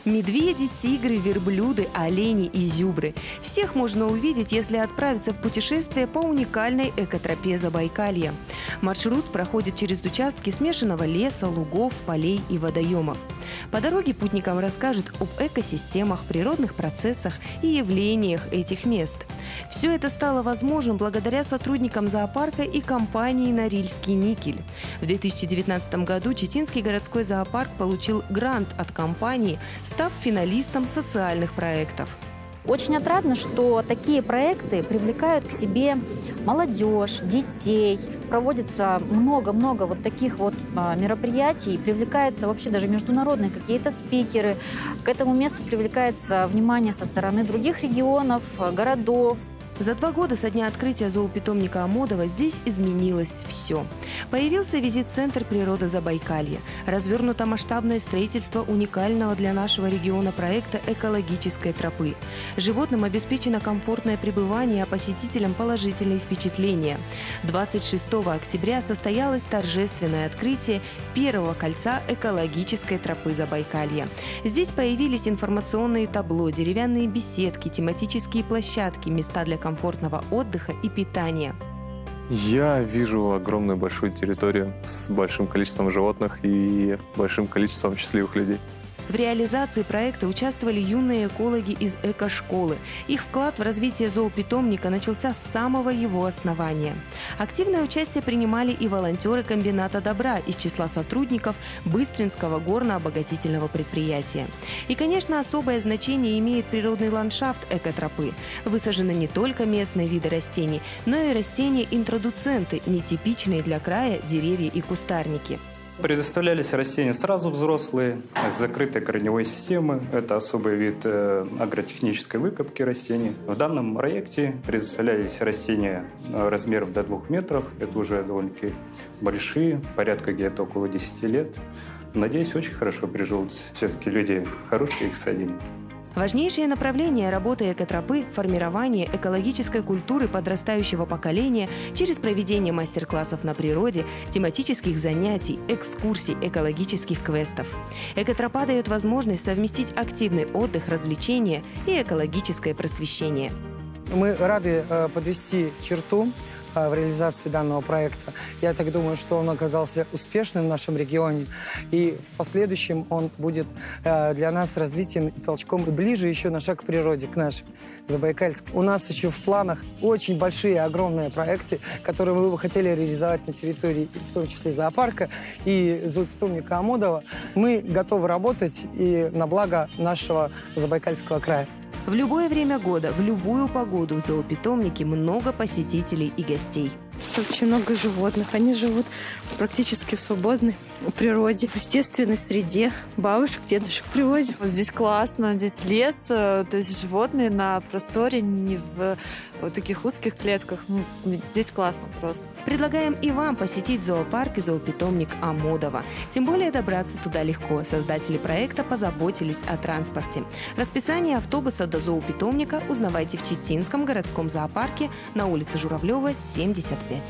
Медведи, тигры, верблюды, олени и зюбры. Всех можно увидеть, если отправиться в путешествие по уникальной экотропе Забайкалья. Маршрут проходит через участки смешанного леса, лугов, полей и водоемов. По дороге путникам расскажут об экосистемах, природных процессах и явлениях этих мест. Все это стало возможным благодаря сотрудникам зоопарка и компании «Норильский никель». В 2019 году Читинский городской зоопарк получил грант от компании, став финалистом социальных проектов. Очень отрадно, что такие проекты привлекают к себе молодежь, детей. Проводится много-много вот таких вот мероприятий. Привлекаются вообще даже международные какие-то спикеры. К этому месту привлекается внимание со стороны других регионов, городов. За 2 года со дня открытия зоопитомника Амодова здесь изменилось все. Появился визит-центр природы Забайкалья. Развернуто масштабное строительство уникального для нашего региона проекта экологической тропы. Животным обеспечено комфортное пребывание, а посетителям положительные впечатления. 26 октября состоялось торжественное открытие первого кольца экологической тропы Забайкалья. Здесь появились информационные табло, деревянные беседки, тематические площадки, места для комфортного отдыха и питания. Я вижу огромную большую территорию с большим количеством животных и большим количеством счастливых людей. В реализации проекта участвовали юные экологи из экошколы. Их вклад в развитие зоопитомника начался с самого его основания. Активное участие принимали и волонтеры комбината добра из числа сотрудников Быстринского горно-обогатительного предприятия. И, конечно, особое значение имеет природный ландшафт экотропы. Высажены не только местные виды растений, но и растения-интродуценты, нетипичные для края деревья и кустарники. Предоставлялись растения сразу взрослые, с закрытой корневой системы. Это особый вид агротехнической выкопки растений. В данном проекте предоставлялись растения размером до 2 метров. Это уже довольно-таки большие, порядка где-то около 10 лет. Надеюсь, очень хорошо приживутся. Все-таки люди хорошие, их садили. Важнейшее направление работы экотропы – формирование экологической культуры подрастающего поколения через проведение мастер-классов на природе, тематических занятий, экскурсий, экологических квестов. Экотропа дает возможность совместить активный отдых, развлечения и экологическое просвещение. Мы рады подвести черту в реализации данного проекта. Я так думаю, что он оказался успешным в нашем регионе, и в последующем он будет для нас развитием и толчком ближе еще на шаг к природе, к нашей Забайкальской. У нас еще в планах очень большие, огромные проекты, которые мы бы хотели реализовать на территории, в том числе зоопарка и зоопитомника Амодова. Мы готовы работать и на благо нашего Забайкальского края. В любое время года, в любую погоду в зоопитомнике много посетителей и гостей. Очень много животных. Они живут практически в свободной природе, в естественной среде. Бабушек, дедушек привозим. Здесь классно, здесь лес, то есть животные на просторе, не в вот таких узких клетках. Здесь классно просто. Предлагаем и вам посетить зоопарк и зоопитомник Амодова. Тем более добраться туда легко. Создатели проекта позаботились о транспорте. Расписание автобуса до зоопитомника узнавайте в Читинском городском зоопарке на улице Журавлева, 75.